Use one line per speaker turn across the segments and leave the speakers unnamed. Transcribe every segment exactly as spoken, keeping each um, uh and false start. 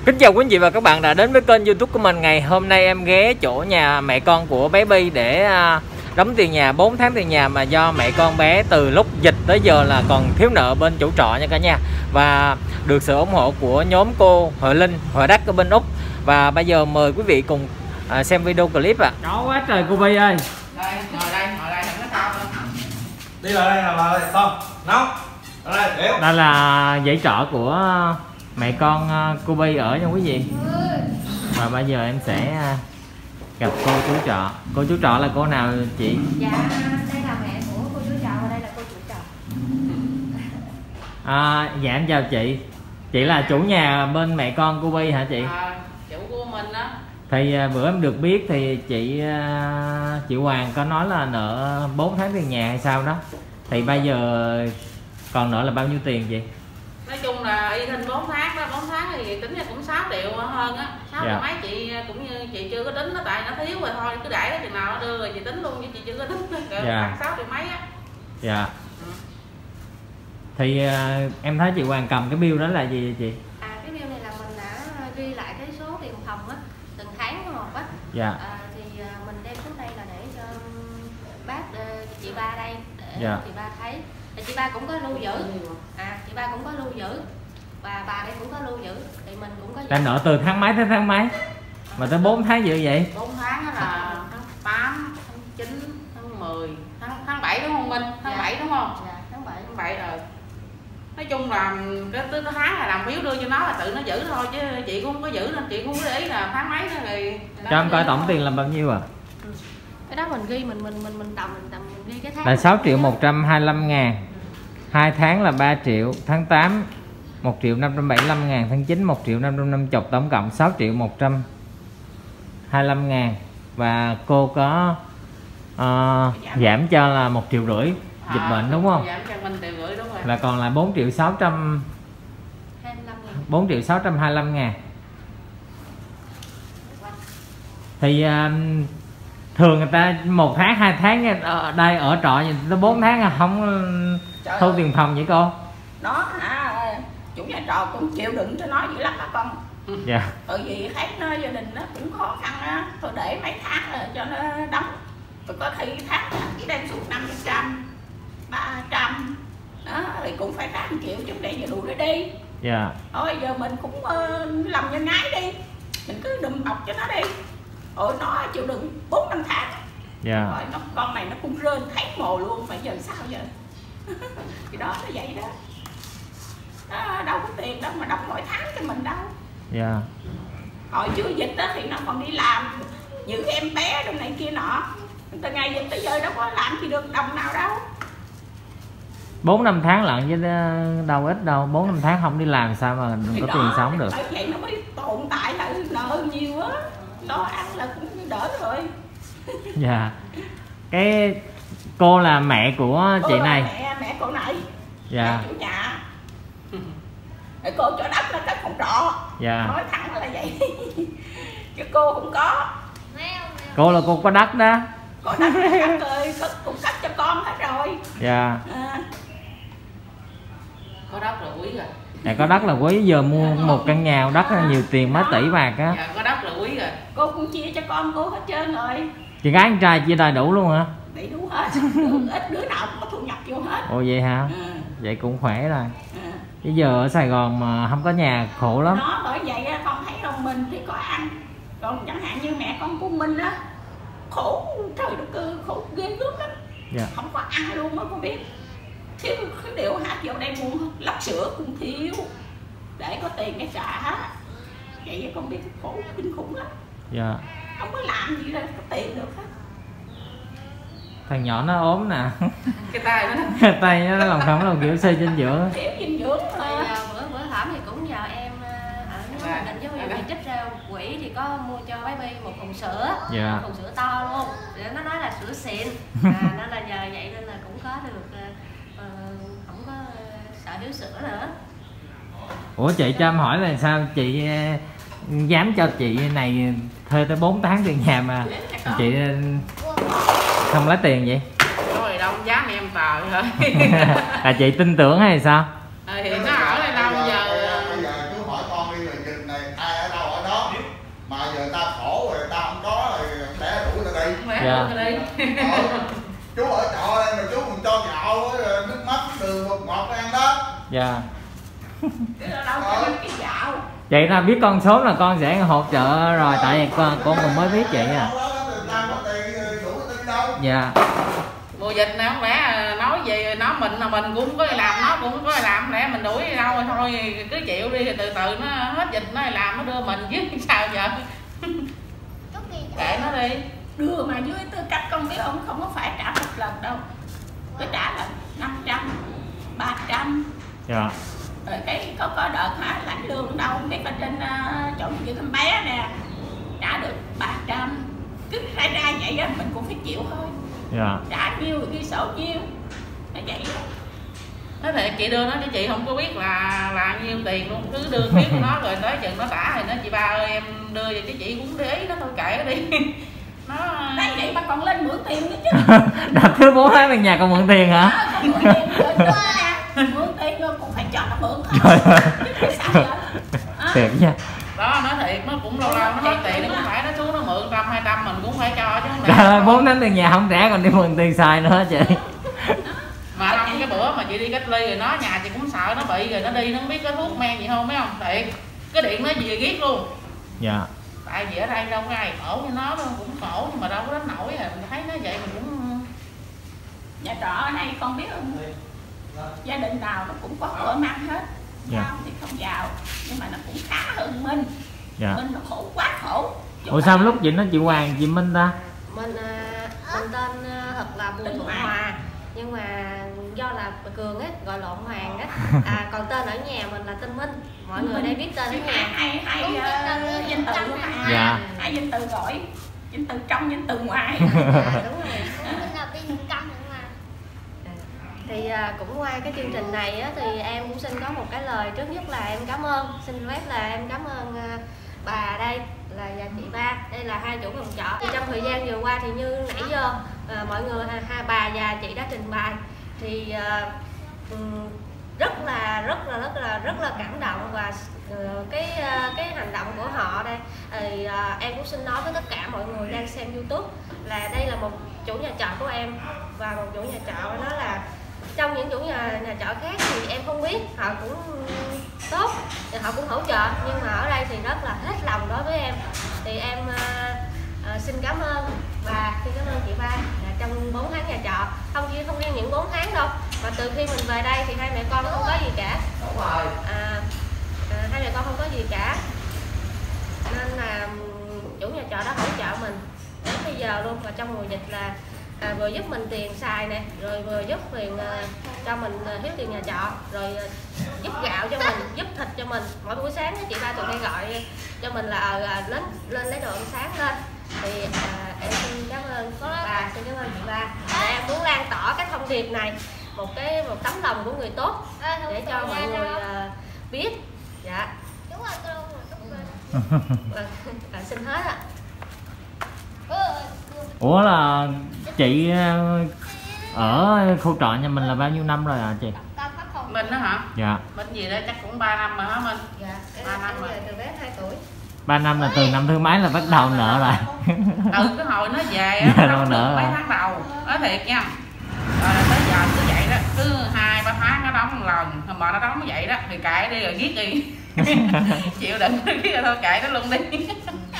Kính chào quý anh chị và các bạn đã đến với kênh YouTube của mình. Ngày hôm nay em ghé chỗ nhà mẹ con của bé Bi để đóng tiền nhà bốn tháng tiền nhà mà do mẹ con bé từ lúc dịch tới giờ là còn thiếu nợ bên chủ trọ nha cả nhà. Và được sự ủng hộ của nhóm cô Huệ Linh, Huệ Đắc ở bên Úc. Và bây giờ mời quý vị cùng xem video clip ạ. À. Đó quá trời cô Bi ơi.
Đây, ngồi đây, ngồi đây đừng có sao đâu.
Đi lại đây là lại con, nấu. Đây, đéo.
Đây là dãy trọ của mẹ con cô Bi ở nha quý vị. Và bây giờ em sẽ gặp cô chú trọ. Cô chú trọ là cô nào chị?
Dạ, đây là mẹ của cô chú trọ và đây là cô chủ trọ.
À, dạ em chào chị. Chị là chủ nhà bên mẹ con cô Bi hả chị?
À, chủ của mình đó.
Thì bữa em được biết thì chị chị Hoàng có nói là nợ bốn tháng tiền nhà hay sao đó. Thì bây giờ còn nợ là bao nhiêu tiền chị?
Nói chung là y thinh bốn tháng đó, bốn tháng thì tính ra cũng sáu triệu hơn á. sáu triệu mấy chị cũng như chị chưa có tính nó tại nó thiếu rồi thôi, cứ để đó chừng nào nó đưa rồi chị tính luôn chứ chị chưa có tính. Dạ. sáu triệu mấy á.
Dạ. Ừ. Thì em thấy chị Hoàng cầm cái bill đó là gì vậy chị?
À, cái bill này là mình đã ghi lại cái số tiền phòng á, từng tháng một á.
Dạ.
À, thì mình đem xuống đây là để cho bác chị ba đây để dạ. chị ba thấy. Thì chị ba cũng có lưu giữ. À, chị ba cũng có lưu giữ. Và bà đây cũng có lưu giữ. Thì mình cũng có.
Đã nợ từ tháng mấy tới tháng mấy? Mà tới bốn tháng dữ vậy?
bốn tháng đó là tháng tám, tháng chín, tháng mười, tháng tháng bảy đúng không Minh? Tháng dạ. bảy đúng không?
Dạ, tháng bảy.
Tháng bảy rồi. Nói chung là cái tới tháng là làm phiếu đưa cho nó là tự nó giữ thôi chứ chị cũng không có giữ nên chị cũng không để ý là tháng mấy nữa rồi.
Cho em coi tổng tiền là bao nhiêu à?
Ừ. Cái đó mình ghi mình mình mình mình tầm mình tầm mình ghi cái tháng.
Là sáu triệu một trăm hai mươi lăm ngàn. hai tháng là ba triệu, tháng tám một triệu năm trăm bảy mươi lăm ngàn, tháng chín một triệu năm trăm năm mươi, tổng cộng sáu triệu một trăm hai mươi lăm ngàn. Và cô có uh, giảm cho là một triệu rưỡi dịch à, bệnh đúng không?
Giảm cho mình triệu rưỡi đúng rồi.
Là còn là bốn triệu sáu trăm hai mươi lăm ngàn. bốn triệu sáu trăm hai mươi lăm ngàn. Thì uh, thường người ta một tháng hai tháng ở đây ở trọ gì tới bốn tháng à, không Trời thu ơi. Tiền phòng vậy cô?
Nó hả, chủ nhà trọ cũng chịu đựng cho nó dữ lắm hả con.
Dạ.
Tại vì thấy nó gia đình nó cũng khó khăn á, tôi để mấy tháng rồi cho nó đóng. Rồi có khi tháng chỉ đem xuống năm trăm, ba trăm đó, thì cũng phải tám triệu chứ để giờ đủ nó đi.
Dạ.
Thôi giờ mình cũng uh, làm nhân ái đi, mình cứ đùm bọc cho nó đi. Ôi nó chịu đựng bốn năm tháng.
Dạ.
Rồi nó, con này nó cũng rên thấy mồ luôn, phải giờ sao giờ? Thì đó nó vậy đó. Đó, đâu có tiền đâu mà đóng mỗi tháng cho mình đâu.
Dạ.
Hồi chưa dịch đó thì nó còn đi làm giữ em bé đồ này kia nọ. Từ ngày dịch tới giờ đâu có làm gì được đồng nào đâu.
Bốn năm tháng lận chứ đâu ít đâu, bốn năm tháng không đi làm sao mà đừng có đó, tiền sống được.
Bởi vậy nó mới tồn tại là nợ nhiều á. Đó ăn là cũng đỡ rồi.
Dạ. Cái cô là mẹ của chị này.
Mẹ mẹ cô này.
Dạ.
Chủ nhà. Để cô cho đất nó đất phòng trọ.
Dạ.
Nói thẳng là vậy. Chứ cô không có.
Cô là cô có đất đó.
Có đất ơi, cũng cấp cho con hết rồi.
Dạ.
À. Có đất là quý rồi.
Dạ, có đất là quý, giờ mua một căn nhà đất là nhiều tiền mấy tỷ bạc á.
Dạ, có đất là quý rồi. Cô cũng chia cho con cô hết trơn rồi.
Chị gái con trai chia đầy đủ luôn hả?
Đầy đủ hết, ít đứa nào cũng có thu nhập vô hết.
Ồ vậy hả? Ừ. Vậy cũng khỏe rồi. Ừ. Bây giờ ở Sài Gòn mà không có nhà khổ lắm.
Nó bởi vậy con thấy ông mình thì có ăn. Còn chẳng hạn như mẹ con của mình á, khổ trời đất ơi, khổ ghê gớm lắm. Dạ. Không có ăn luôn mà con biết. Thiếu cái điệu hạt vô đây mua lắp sữa cũng thiếu để có tiền để trả. Vậy con biết khổ kinh khủng lắm.
Dạ.
Không có làm gì ra có tiền được hết.
Thằng nhỏ nó ốm nè.
Cái tay nó
cái tay nó lòng không lòng kiểu suy dinh dưỡng.
Thiếu dinh dưỡng thôi.
Bữa bữa thảm thì cũng nhờ em ở nếu mà định với mình trích ra quỹ thì có mua cho bé Bi một thùng sữa. Dạ. Một thùng sữa to luôn. Để nó nói là sữa xịn. À, nên là nhờ vậy nên là cũng có được uh, không có sợ thiếu sữa nữa.
Ủa chị cho em hỏi là sao chị dám cho chị này thuê tới bốn tháng tiền nhà mà chị không lấy tiền vậy?
Thôi đâu dám em tờ thôi.
Là chị tin tưởng hay sao?
À, thì nó ở đây đâu giờ.
Bây giờ cứ hỏi con đi là dịch này ai
người ta khổ rồi người ta không có rồi để đủ người đi.
Dạ.
Ừ. Chú ở trọ đây mà chú còn cho gạo với nước mắm đường bột ngọt ăn đó.
Dạ.
Đâu có cái gạo.
Vậy là biết con số là con sẽ hỗ trợ rồi, tại vì con, con còn mới biết vậy à. Dạ.
Mùa dịch này không lẽ nói về nó mình là mình cũng có làm, nó cũng có làm, lẽ mình đuổi đi đâu rồi thôi cứ chịu đi, từ từ nó hết dịch nó làm nó đưa mình chứ sao giờ. Kệ nó đi.
Đưa mà dưới tư cách con biết ông không có phải trả một lần đâu, phải trả là năm trăm, ba trăm.
Dạ.
Rồi cái có có đợt hả lãnh lương đâu không biết ở trên uh, chỗ như thăm bé nè trả được ba trăm, cứ ra ra vậy á mình cũng phải chịu thôi.
Dạ.
Trả nhiêu ghi sổ nhiêu nó vậy đó.
Nói thiệt chị đưa nó chứ chị không có biết là là nhiêu tiền luôn, cứ đưa tiếp nó rồi tới chừng nó trả thì nó chị ba ơi em đưa vậy chứ chị cũng để ý nó thôi kệ nó đi. Nó
đấy vậy mà còn lên mượn tiền nữa chứ.
Đợt thứ bốn tháng về nhà còn mượn tiền hả?
À, còn mượn tiền nữa nè, mượn tiền luôn cũng phải cho nó mượn thôi. Chứ sao vậy? À.
Thiệt nha.
Đó nói thiệt nó cũng lâu lâu nó hết tiền nó cũng phải nó xuống nó mượn trăm hai trăm mình cũng phải cho chứ không
Trời ơi, bốn tháng tiền nhà không trả còn đi mượn tiền xài nữa chị.
Mà không cái bữa mà chị đi cách ly rồi nó nhà chị cũng sợ nó bị rồi nó đi nó không biết có thuốc men gì không mấy không thiệt cái điện nó gì ghét luôn.
Dạ.
Tại vì ở đây đâu có ai khổ như nó đâu, cũng khổ nhưng mà đâu có đến nổi à, mình thấy nó vậy mình cũng.
Nhà trọ ở đây con biết không, gia đình nào nó cũng có cửa mang hết.
Dạ.
Giàu thì không giàu nhưng mà nó cũng khá hơn mình.
Dạ.
Mình nó khổ quá khổ.
Ủa sao lúc chị nói chị Hoàng chị Minh ta?
Mình mình tên thật là Bùi Thuận Hòa nhưng mà do là Cường á gọi lộn Hoàng á. À còn tên ở nhà mình là tên Minh. Mọi người đây biết tên ở nhà.
Hai hai uh, danh từ luôn mà.
Dạ.
Hai danh từ gọi. Danh từ trong, danh từ ngoài.
À, đúng rồi. Thì à, cũng qua cái chương trình này á, thì em cũng xin có một cái lời trước nhất là em cảm ơn, xin phép là em cảm ơn à, bà đây là và chị Ba, đây là hai chủ phòng trọ. Thì trong thời gian vừa qua thì như nãy giờ à, mọi người hai bà và chị đã trình bày thì à, um, rất là rất là rất là rất là cảm động và uh, cái uh, cái hành động của họ đây thì uh, em cũng xin nói với tất cả mọi người đang xem YouTube là đây là một chủ nhà trọ của em và một chủ nhà trọ đó là trong những chủ nhà, nhà trọ khác thì em không biết, họ cũng tốt thì họ cũng hỗ trợ nhưng mà ở đây thì rất là hết lòng đối với em thì em uh, uh, xin cảm ơn và xin cảm ơn chị Ba là trong bốn tháng nhà trọ không chỉ không riêng những bốn tháng đâu mà từ khi mình về đây thì hai mẹ con không có gì cả à, à, hai mẹ con không có gì cả nên là chủ nhà trọ đó hỗ trợ mình đến bây giờ luôn và trong mùa dịch là à, vừa giúp mình tiền xài nè rồi vừa giúp tiền uh, cho mình uh, thiếu tiền nhà trọ rồi uh, giúp gạo cho mình giúp thịt cho mình mỗi buổi sáng chị Ba tụi hay gọi cho mình là uh, lên lên lấy đồ ăn sáng lên thì uh, em xin cảm ơn bà, xin cảm ơn chị Ba và em muốn lan tỏa cái thông điệp này một cái một tấm lòng của người tốt để cho mọi người uh, biết dạ à, xin hết ạ.
Ủa là chị ở khu trọ nhà mình là bao nhiêu năm rồi à chị?
Mình đó hả?
Dạ.
Mình gì đó chắc cũng ba năm rồi hả Minh?
Dạ.
ba năm rồi.
Từ bé hai tuổi.
ba năm là từ năm thứ mấy là bắt đầu nợ lại.
Ừ cái hồi nó về á,
dạ,
nó
nợ
mấy
à.
tháng đầu, nói thiệt nha. Rồi tới giờ cứ vậy đó, cứ hai ba tháng nó đóng một lần, mà nó đóng vậy đó thì kệ đi rồi giết đi. Chịu đựng cái thôi kệ nó luôn đi.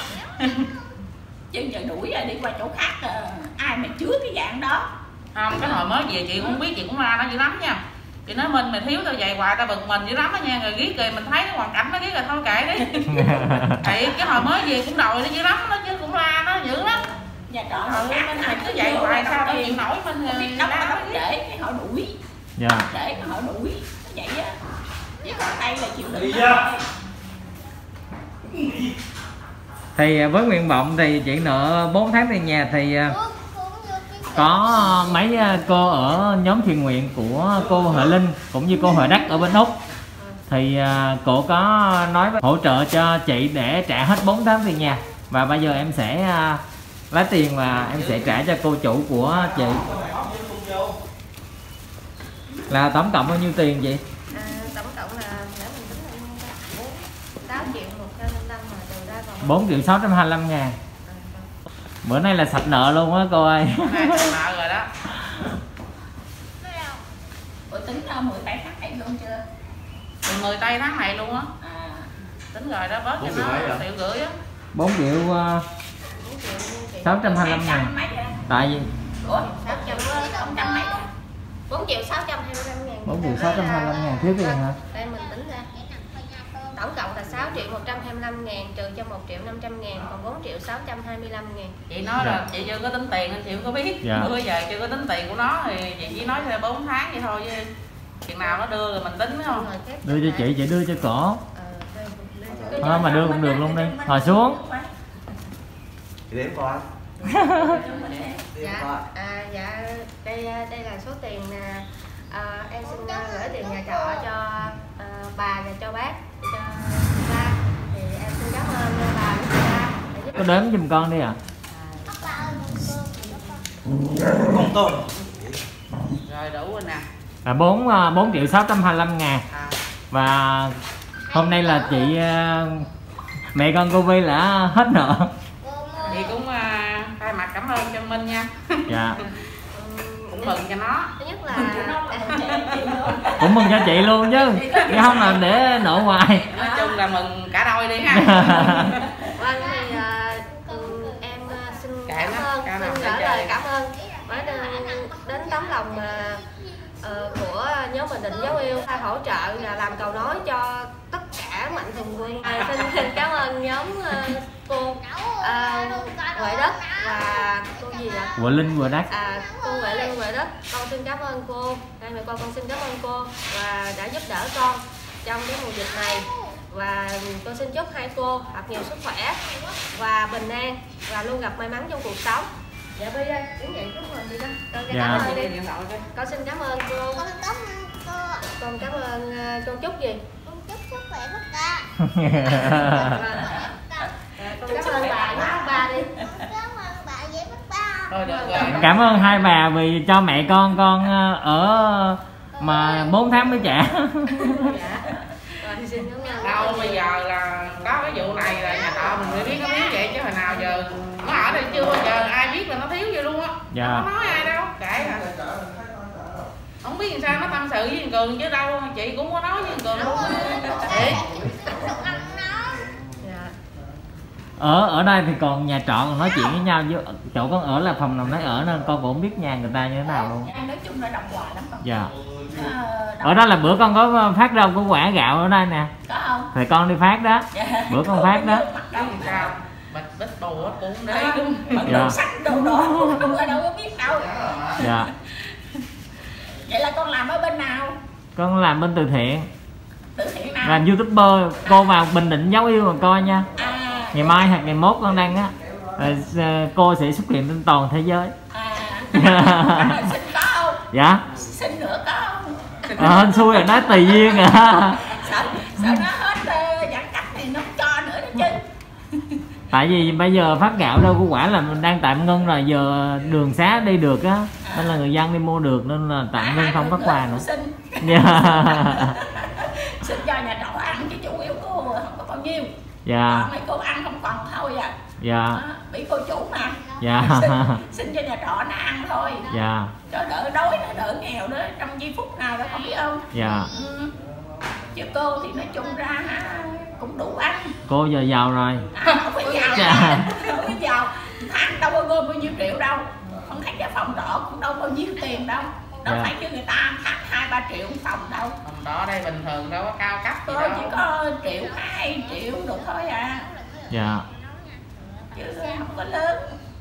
Chứ giờ đuổi rồi đi qua chỗ khác à, ai mà chứa cái dạng đó.
Không, cái hồi mới về chị cũng biết chị cũng la nó dữ lắm nha. Chị nói Minh mày thiếu tao vậy hoài tao bực mình dữ lắm đó nha, rồi ghét rồi mình thấy cái hoàn cảnh nó ghét rồi thôi kệ đi. Thì cái hồi mới về cũng đòi nó dữ lắm nó chứ cũng la nó dữ lắm.
Nhà trọ
ừ, Minh mày cứ vậy hoài sao tao chịu nổi Minh
biết đâu mà nó để cái họ đuổi.
Dạ.
Để cái họ đuổi vậy á. Chứ còn đây là chịu đựng.
Thì với nguyện vọng thì chị nợ bốn tháng tiền nhà thì có mấy cô ở nhóm thiện nguyện của cô Huệ Linh cũng như cô Huệ Đắc ở bên Úc thì cô có nói với hỗ trợ cho chị để trả hết bốn tháng tiền nhà và bây giờ em sẽ lấy tiền và em sẽ trả cho cô chủ của chị. Là tổng cộng bao nhiêu tiền chị?
À, tổng cộng là để mình tính là sáu triệu một trăm năm mươi lăm mà trừ ra còn
bốn triệu sáu trăm hai mươi lăm ngàn. Bữa nay là sạch nợ luôn á cô ơi.
Nay sạch nợ rồi đó.
Ủa tính ra mười tây tháng này luôn chưa?
mười tây tháng này luôn á.
À.
Tính rồi đó, bớt cho nó triệu rưỡi á.
bốn triệu sáu trăm hai mươi lăm ngàn. Tại vì
Ủa sáu trăm không trăm mấy.
bốn triệu sáu trăm hai mươi lăm ngàn.
bốn triệu sáu trăm hai mươi lăm ngàn thiếu tiền hả?
Đây mình tính ra. Tổng cộng là sáu triệu một trăm hai mươi lăm ngàn trừ cho một triệu năm trăm ngàn, còn bốn triệu sáu trăm hai mươi lăm ngàn.
Chị nói dạ. là chị chưa có tính tiền nên chị không có biết. Dạ. Bữa giờ chưa có tính tiền của nó thì chị chỉ nói cho bốn tháng vậy thôi chứ. Chuyện nào nó đưa rồi mình tính phải không?
Đưa cho chị, chị đưa cho cổ. Thôi mà đưa cũng được luôn đi. Hồi xuống.
Chị đếm coi.
Dạ, à, dạ đây đây là số tiền à, em xin uh, gửi tiền nhà trọ cho uh, bà và cho bác, cho ba. Thì em xin cảm ơn bà với ba.
Có đếm giùm con đi ạ.
À. Con tôm.
Rồi đủ rồi nè.
Là bốn bốn triệu sáu trăm hai mươi lăm ngàn. À. Và hôm nay là chị mẹ con cô Vi là hết nợ.
Chị cũng uh, thay mặt cảm ơn cho Minh nha.
Dạ.
Cũng mừng cho nó.
Thứ nhất là
cũng mừng cho chị luôn chứ, chứ không là để nợ hoài.
Nói chung là mừng cả đôi đi ha.
Vâng thì uh, em xin cảm ơn, xin gửi lời cảm ơn với đến tấm lòng uh, uh, của nhóm Bình Định Dấu Yêu hỗ trợ là làm cầu nối cho tất cả mạnh thường quân. À, xin, xin cảm ơn nhóm uh, cô uh, Huệ Đất và cô gì ạ?
Huệ Linh Huệ Đất.
À, cô Huệ Linh Huệ Đất. Con xin cảm ơn cô. Đây mẹ con con xin cảm ơn cô và đã giúp đỡ con trong cái mùa dịch này. Và tôi xin chúc hai cô thật nhiều sức khỏe và bình an và luôn gặp may mắn trong cuộc sống. Dạ Bi ơi, đứng dậy chúc mừng đi đó. Con dạ. Cảm ơn đi. Con xin cảm ơn cô. Con cảm ơn cô. Con cảm ơn uh, con chúc gì? Con chúc sức khỏe tất cả. Con cảm ơn bà với ba đi. Cảm ơn bà với ba. Thôi được rồi.
Cảm ơn hai bà vì cho mẹ con con ở mà bốn tháng mới trả.
Dạ. Rồi xin cảm ơn.
Đâu bây giờ là có cái vụ này là nhà trọ mình mới biết nó thiếu vậy chứ hồi nào giờ nó ở đây chưa bao giờ ai biết là nó thiếu vậy luôn á. Dạ. Không nói ai đâu, kệ à. Không biết làm sao nó tâm sự với thằng Cường chứ đâu, chị cũng có nói với thằng Cường luôn. Chị.
Ở ở đây thì còn nhà trọ còn nói chuyện với nhau, với chỗ con ở là phòng nào nấy ở nên con cũng không biết nhà người ta như thế nào luôn.
Nói chung là đồng hòa lắm con.
Dạ. Ở đó là bữa con có phát rau có quả gạo ở đây nè.
Có không?
Thì con đi phát đó. Dạ. Bữa con phát đó.
Sao? Bịch bít bù hết cũng đấy đúng.
Dạ. Sách đồ đồ không có đâu có biết đâu.
Dạ.
Vậy là con làm ở bên nào?
Con làm bên từ thiện.
Từ thiện nào?
Làm YouTuber. Cô vào Bình Định Dấu Yêu mà coi nha.
À.
Ngày mai hoặc ngày mốt con đăng á, cô sẽ xuất hiện trên toàn thế giới.
À. Xin có không?
Dạ.
Xin nữa có không?
Ờ, hên xui rồi nói tùy duyên à.
Sợ, sợ nó hết giãn cách thì nó cho nữa đó chứ.
Tại vì bây giờ phát gạo đâu có quả là mình đang tạm ngưng rồi, giờ đường xá đi được á, nên là người dân đi mua được nên là tạm ngưng không phát quà nữa.
Xin.
Yeah.
Xin cho nhà trọ ăn chứ chủ yếu cô không có bao nhiêu.
Dạ.
Mấy cô ăn không còn thôi à.
Dạ.
À, bị cô chủ mà.
Dạ.
Xin, xin cho nhà trọ nó ăn thôi.
Dạ.
Cho đỡ đói, nó đỡ nghèo đó trong giây phút nào đó không biết không.
Dạ.
Ừ. Chứ cô thì nói chung ra cũng đủ ăn.
Cô giờ giàu rồi.
À, không phải giàu. Dạ. Không phải giàu. Tháng đâu có gom bao nhiêu triệu đâu. Không thấy cái phòng trọ cũng đâu bao nhiêu tiền đâu. Đâu dạ. Phải cho người ta tháng hai ba triệu phòng đâu.
Phòng trọ đây bình thường đâu có cao cấp gì
đâu.
đâu.
Chỉ có triệu hai triệu được thôi à.
Dạ.
Chứ không có lớn.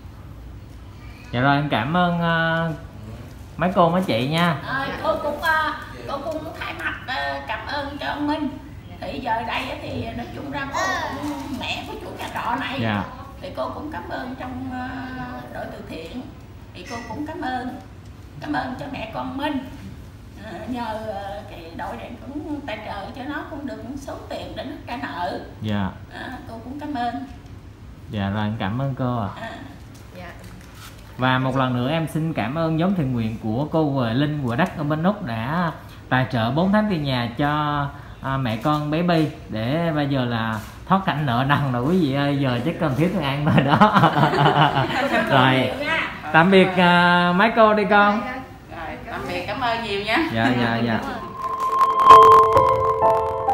Dạ rồi, em cảm ơn uh, mấy cô mấy chị nha.
À, cô cũng uh, cô cũng thay mặt uh, cảm ơn cho ông Minh. Thì giờ đây thì nói chung ra cô cũng mẹ của chủ nhà trọ này.
Dạ.
Thì cô cũng cảm ơn trong uh, đội từ thiện. Thì cô cũng cảm ơn cảm ơn cho mẹ con Minh. À, nhờ uh, cái đội này cũng tài trợ cho nó cũng được số tiền để nó trả nợ.
Dạ.
À, cô cũng cảm ơn.
Dạ rồi, em cảm ơn cô ạ. À.
À.
Dạ.
Và một lần nữa em xin cảm ơn nhóm thiện nguyện của cô Huệ Linh Huệ Đất ở bên Úc đã tài trợ bốn tháng tiền nhà cho à, mẹ con bé Bi để bây giờ là thoát cảnh nợ nần rồi quý vị ơi, giờ chắc cần thiếu thức ăn thôi đó. Rồi tạm biệt uh, mấy cô đi con.
Rồi tạm biệt, cảm ơn nhiều nha.
Dạ dạ dạ.